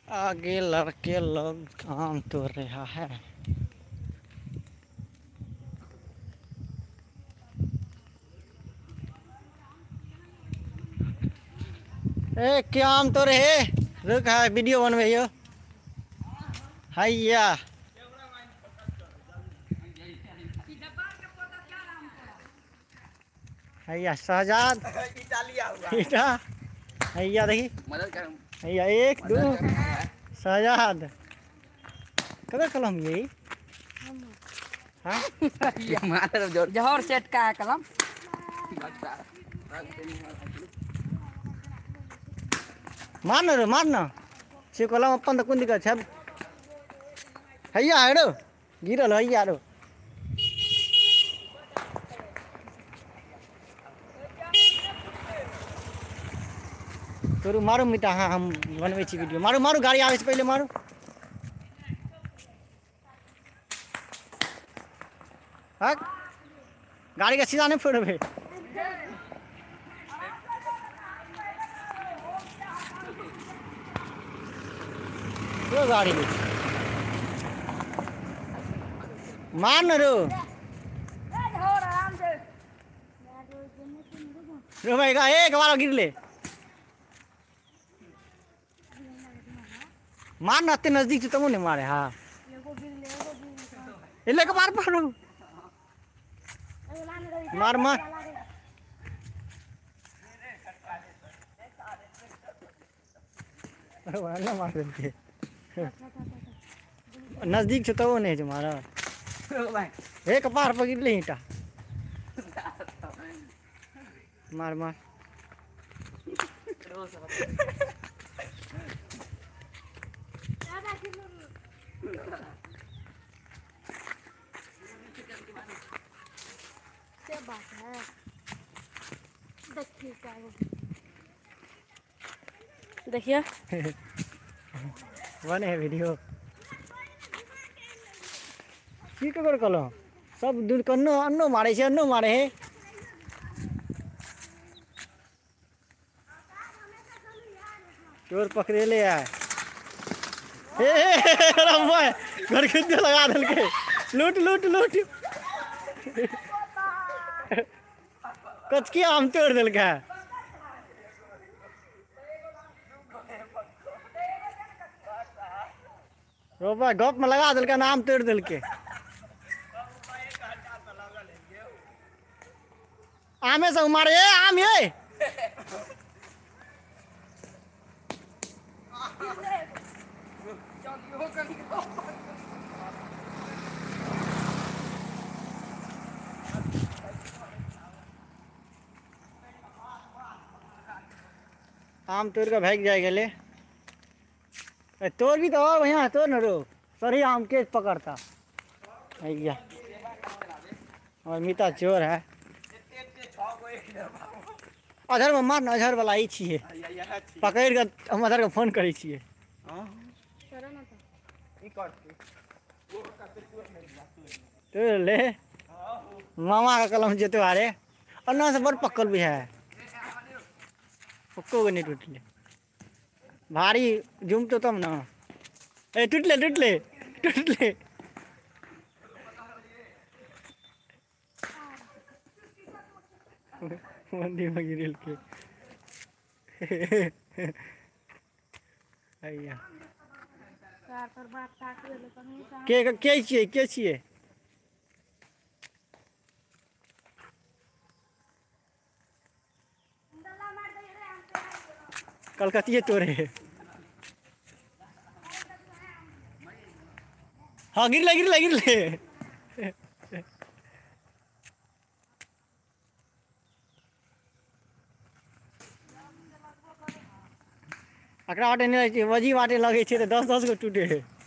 आगे लड़के लोग काम तो रहा है। ए क्या आम तो रहे रुक है वीडियो बनवे हैया हैया शहजाद इटा हैया देखी हैया एक दो शहजाद कदर कलम यही हाँ जौहर सेट का है कलम। मारना रे मारना से कलम अपन तो कौन दिक्कत है हैया है रो गिरल हैया रो तो मारो मिटा हाँ हम बनवे छी वीडियो मारो मारो गाड़ी आवे से पहले मारो हाँ गाड़ी का सीधा नहीं फोड़बे रो गाड़ी मार न रो रो भाई का एक बार गिर ले मार ना अत्ते नजदीक से तमो नहीं मारे हाँ ले के मार पड़ो मार मार ना मार देते नजदीक से तो नहीं तुम्हारा एक पार पकड़ ले ईटा मार मार क्या बात है देखिए बने है वीडियो की कर कलो सब दूर कन्नो अन्नो मारे से अन्नो मारे है चोर पकड़े ले आए घर खुद लगा दल के लूट लूट लूट कचकी आम तोड़ दल का रोबा गप में लगा दल का नाम तोड़ दल के आमे से मारे आम ये आम तोड़ का भाग जाएगा ले तोड़ भी तो और यहाँ तोड़ न रो सही आम के पकड़ता भैया और मीता चोर है अधर में मार अधर वाला ही छे पकड़ के हम अधर के फोन करे छे तो ले मामा का कलम जेतो आरे अन्ना से बड़ पकड़ भी है पक्को के नहीं टूटले भारी जुम तो तम ना ए टूटले टूटले टूटले मंदी में गिरल के छिए कलकतिये तोरे हाँ गिरले गिरले गिरले अकरा वाटे नहीं वजी वाटे लगे छे तो 10-10 गो टूटे।